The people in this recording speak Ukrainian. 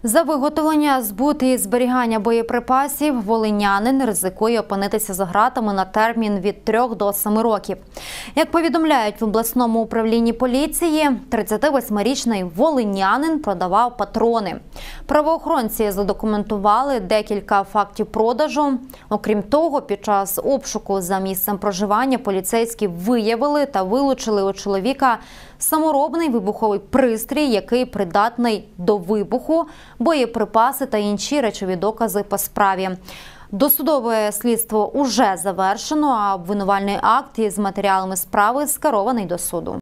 За виготовлення, збут і зберігання боєприпасів волинянин ризикує опинитися за ґратами на термін від 3 до 7 років. Як повідомляють в обласному управлінні поліції, 38-річний волинянин продавав патрони. Правоохоронці задокументували декілька фактів продажу. Окрім того, під час обшуку за місцем проживання поліцейські виявили та вилучили у чоловіка саморобний вибуховий пристрій, який придатний до вибуху, боєприпаси та інші речові докази по справі. Досудове слідство уже завершено, а обвинувальний акт із матеріалами справи скерований до суду.